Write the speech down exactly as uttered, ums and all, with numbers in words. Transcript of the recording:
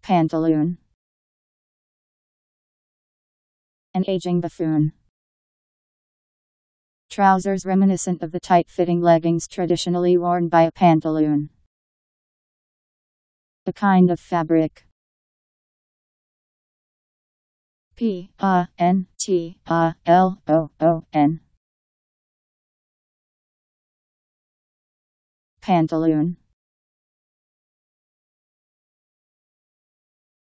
Pantaloon. An aging buffoon. Trousers reminiscent of the tight-fitting leggings traditionally worn by a pantaloon. A kind of fabric. P A N T A L O O N. Pantaloon.